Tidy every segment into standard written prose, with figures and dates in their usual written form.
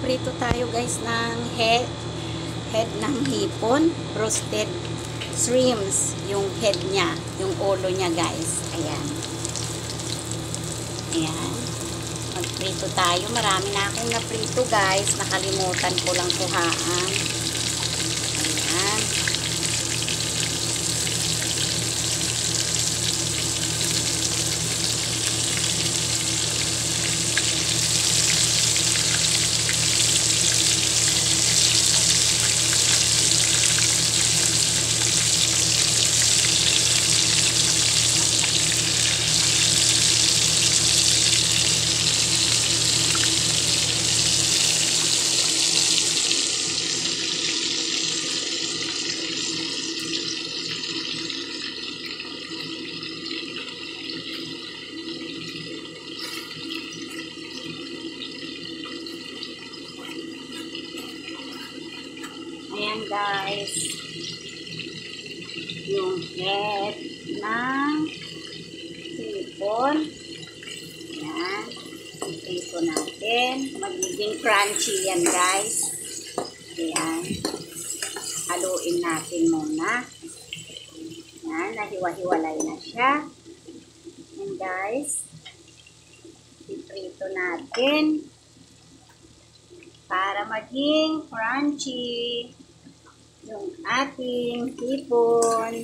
magpiprito tayo guys ng head ng hipon, roasted shrimps, yung head niya, yung ulo niya guys. Ayan. Ayan. Magprito tayo. Marami na akong naprito guys. Nakalimutan ko lang kuhaan. Ayan. Ayan guys, yung head ng hipon. Ayan, ito natin. Magiging crunchy yan guys. Ayan, haluin natin muna. Ayan, nahiwa-hiwalay na siya. Ayan guys, iprito natin para maging crunchy yung ating hipon.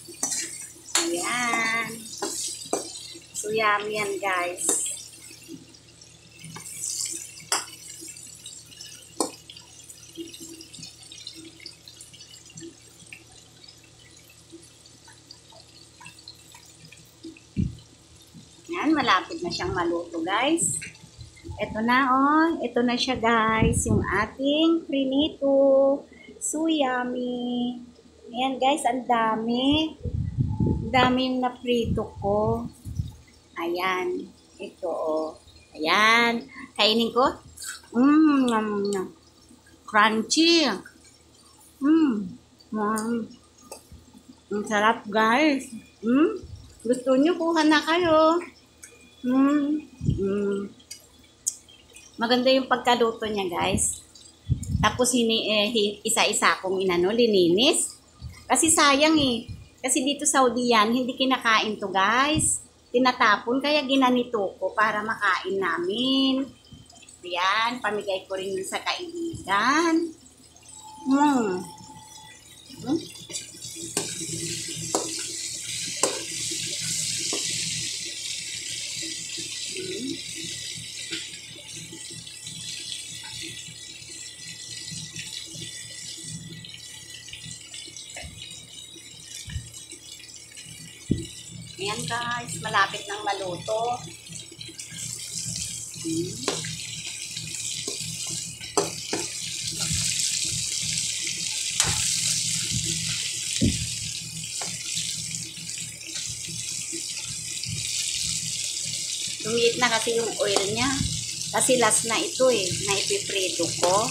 Ayan. So, yummy yan, guys. Ayan, malapit na siyang maluto, guys. Ito na, oh. Ito na siya, guys. Yung ating prinito. So yummy. Ayan, guys. Ang dami. Ang dami yung naprito ko. Ayan. Ito, oh. Ayan. Kainin ko. Crunchy. Ang sarap, guys. Gusto nyo, kuha na kayo. Maganda yung pagkaluto niya, guys. Tapos, isa-isa kong lininis. Kasi sayang eh. Kasi dito sa Saudi yan, hindi kinakain to, guys. Tinatapon, kaya ginanito ko para makain namin. Ayan, pamigay ko rin yun sa kaibigan. Ayan guys, malapit ng maluto. Lumiit na kasi yung oil niya. Kasi last na ito eh, na ipiprito ko.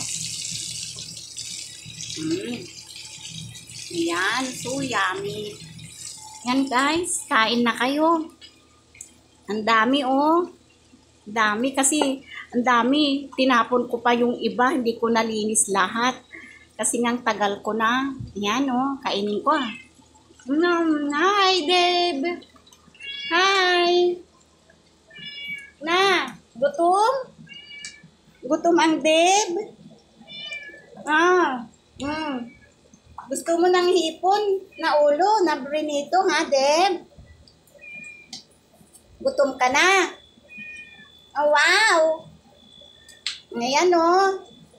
Ayan, so yummy. Yan guys, kain na kayo. Ang dami oh. Ang dami kasi, ang dami. Tinapon ko pa yung iba, hindi ko nalinis lahat. Kasi ngang tagal ko na. Yan oh, kainin ko ah. Hi Deb. Hi. Na, gutom? Gutom ang Deb? Gusto mo ng hipon na ulo, na brinito, ha, Deb? Gutom ka na? Oh, wow! Ngayon, oh.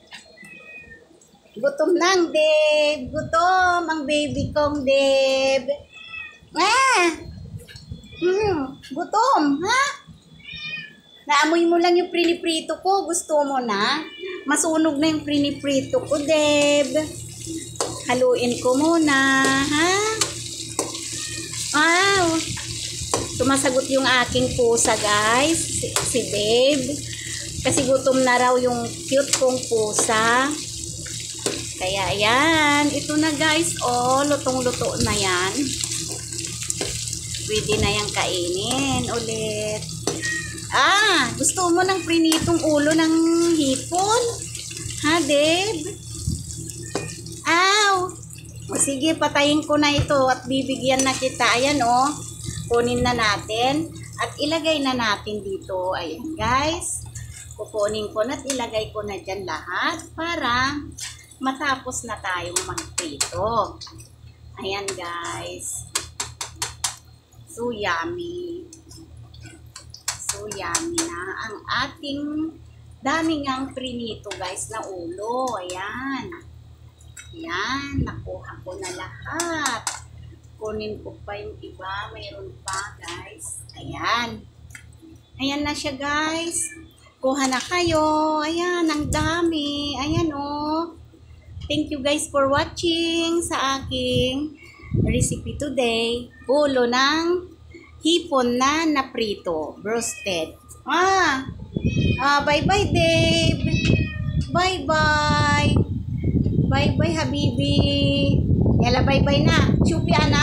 Gutom na ang Deb. Gutom ang baby kong Deb. Gutom, ha? Naamoy mo lang yung priniprito ko. Gusto mo na? Masunog na yung priniprito ko, Deb. Haluin ko muna, ha? Wow! Sumasagot yung aking pusa, guys. Si Babe. Kasi gutom na raw yung cute kong pusa. Kaya, ayan. Ito na, guys. Oh, lutong-luto na yan. Pwede na yung kainin ulit. Gusto mo ng prinitong ulo ng hipon? Ha, Deb? Aw! O sige, patayin ko na ito at bibigyan na kita. Ayan o. Kunin na natin at ilagay na natin dito. Ayan guys. Kukunin ko na at ilagay ko na dyan lahat para matapos na tayong magprito. Ayan guys. So yummy. So yummy na ang ating daming ang prinito guys na ulo. Ayan. Ayan. Nakuha ko na lahat. Kunin ko pa yung iba. Mayroon pa guys. Ayan. Ayan na siya guys. Kuha na kayo. Ayan. Ang dami. Ayan oh. Thank you guys for watching sa aking recipe today. Ulo ng hipon na naprito. Roasted. Bye-bye, Dave. Bye-bye. Bye-bye, Habibi. Yala, bye-bye na. Chupi, anak.